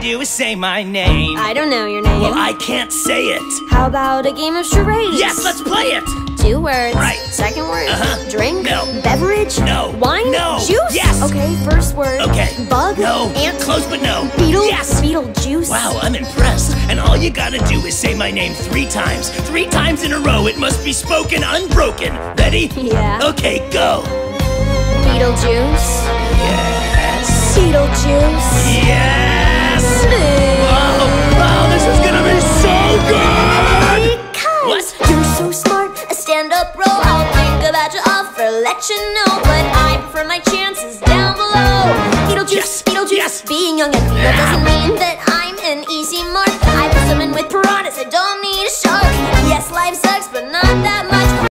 do is say my name. I don't know your name. Well, I can't say it. How about a game of charades? Yes, let's play it. 2 words. Right. Second word. Drink. No. Beverage. No. Wine. No. Juice. Yes. Okay, first word. Okay. Bug. No. Ant. Close, but no. Beetle. Yes. Beetlejuice. Wow, I'm impressed. And all you gotta do is say my name 3 times. 3 times in a row. It must be spoken unbroken. Ready? Yeah. Okay, go. Beetlejuice. Yes. Beetlejuice. Yes. Wow, this is gonna be so good. Because What? you're so smart, a stand-up role. I'll think about your offer, let you know. But I prefer my chances down below. Beetlejuice, Yes. Beetlejuice. Yes. Being young and feeble doesn't mean that I'm an easy mark. I put someone with piranhas, I don't need a shark. Yes, life sucks, but not that much.